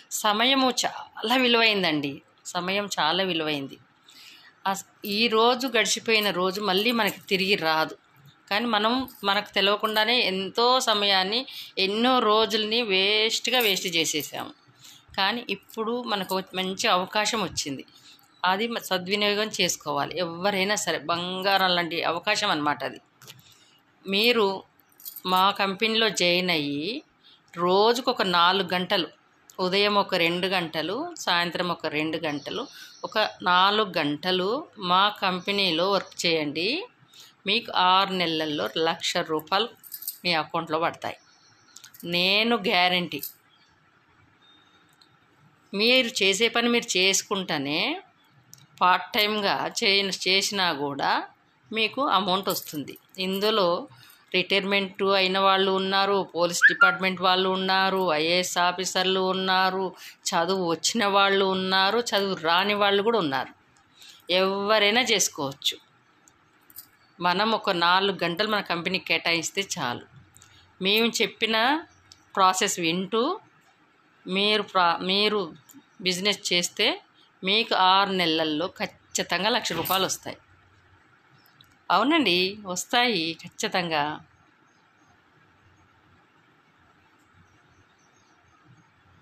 సమయము చాలా విలువైందండి. సమయం చాలా విలువైంది. ఈరోజు గడిచిపోయిన రోజు మళ్ళీ మనకి తిరిగి రాదు. కానీ మనకు తెలియకుండానే ఎంతో సమయాన్ని, ఎన్నో రోజుల్ని వేస్ట్ చేసేసాము. కానీ ఇప్పుడు మనకు మంచి అవకాశం వచ్చింది. అది సద్వినియోగం చేసుకోవాలి. ఎవరైనా సరే బంగారం లాంటి అవకాశం అన్నమాట అది. మీరు మా కంపెనీలో జాయిన్ అయ్యి రోజుకు ఒక 4 గంటలు, ఉదయం ఒక 2 గంటలు, సాయంత్రం ఒక 2 గంటలు, ఒక 4 గంటలు మా కంపెనీలో వర్క్ చేయండి. మీకు 6 నెలల్లో ₹1,00,000 మీ అకౌంట్లో పడతాయి. నేను గ్యారంటీ. మీరు చేసే పని మీరు చేసుకుంటేనే పార్ట్ టైంగా చేసినా కూడా మీకు అమౌంట్ వస్తుంది. ఇందులో రిటైర్మెంట్ అయిన వాళ్ళు ఉన్నారు, పోలీస్ డిపార్ట్మెంట్ వాళ్ళు ఉన్నారు, ఐఏఎస్ ఆఫీసర్లు ఉన్నారు, చదువు వచ్చిన వాళ్ళు ఉన్నారు, చదువు రాని వాళ్ళు కూడా ఉన్నారు. ఎవరైనా చేసుకోవచ్చు. మనం ఒక 4 గంటలు మన కంపెనీకి కేటాయిస్తే చాలు. మేము చెప్పిన ప్రాసెస్ వింటూ మీరు బిజినెస్ చేస్తే మీకు 6 నెలల్లో ఖచ్చితంగా ₹1,00,000 వస్తాయి. అవునండి, వస్తాయి ఖచ్చితంగా.